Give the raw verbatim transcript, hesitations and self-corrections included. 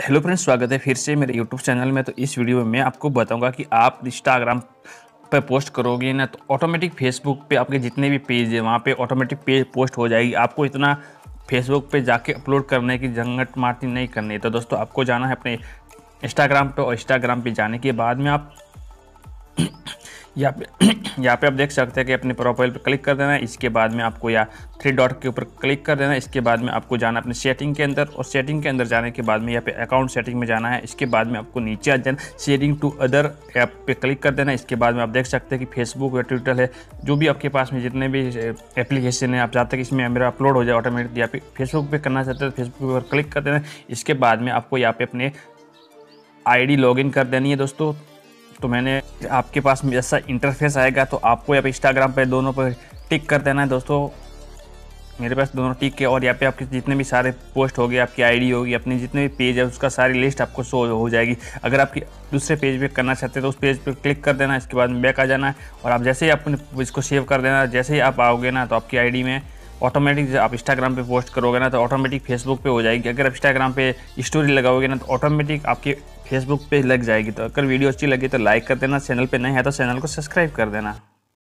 Hello friends, स्वागत है फिर से मेरे यूट्यूब चैनल में। तो इस वीडियो में मैं आपको बताऊंगा कि आप इंस्टाग्राम पे पोस्ट करोगे ना तो ऑटोमेटिक फेसबुक पे आपके जितने भी पेज है वहाँ पे ऑटोमेटिक पेज पोस्ट हो जाएगी। आपको इतना फेसबुक पे जाके अपलोड करने की झंझट मारती नहीं करनी है। तो दोस्तों, आपको जाना है अपने इंस्टाग्राम पे और इंस्टाग्राम पे जाने के बाद में आप यहाँ पे यहाँ पे आप देख सकते हैं कि अपने प्रोफाइल पे क्लिक कर देना है। इसके बाद में आपको या थ्री डॉट के ऊपर क्लिक कर देना है। इसके बाद में आपको जाना अपने सेटिंग के अंदर और सेटिंग के अंदर जाने के बाद में यहाँ पे अकाउंट सेटिंग में जाना है। इसके बाद में आपको नीचे आ जाना, शेयरिंग टू अदर ऐप पे क्लिक कर देना है। इसके बाद में आप देख सकते हैं कि फेसबुक या ट्विटर है, जो भी आपके पास में जितने भी एप्लीकेशन है, आप चाहते हैं कि इसमें मेरा अपलोड हो जाए ऑटोमेटिक, यहाँ पे फेसबुक पे करना चाहते हैं तो फेसबुक पर क्लिक कर देना है। इसके बाद में आपको यहाँ पे अपने आई डी लॉग इन कर देनी है दोस्तों। तो मैंने आपके पास में जैसा इंटरफेस आएगा तो आपको यहाँ पे इंस्टाग्राम पे दोनों पर टिक कर देना है दोस्तों। मेरे पास दोनों टिक है और यहाँ पे आपके जितने भी सारे पोस्ट हो गए, आपकी आईडी होगी, अपने जितने भी पेज है उसका सारी लिस्ट आपको शो हो जाएगी। अगर आपकी दूसरे पेज पे करना चाहते हैं तो उस पेज पे क्लिक कर देना है। इसके बाद में बैक आ जाना है और आप जैसे ही अपने इसको सेव कर देना, जैसे ही आप आओगे ना तो आपकी आई में ऑटोमेटिक आप इंस्टाग्राम पे पोस्ट करोगे ना तो ऑटोमेटिक फेसबुक पे हो जाएगी। अगर आप इंस्टाग्राम पे स्टोरी लगाओगे ना तो ऑटोमेटिक आपके फेसबुक पे लग जाएगी। तो अगर वीडियो अच्छी लगी तो लाइक कर देना, चैनल पे नए हैं तो चैनल को सब्सक्राइब कर देना।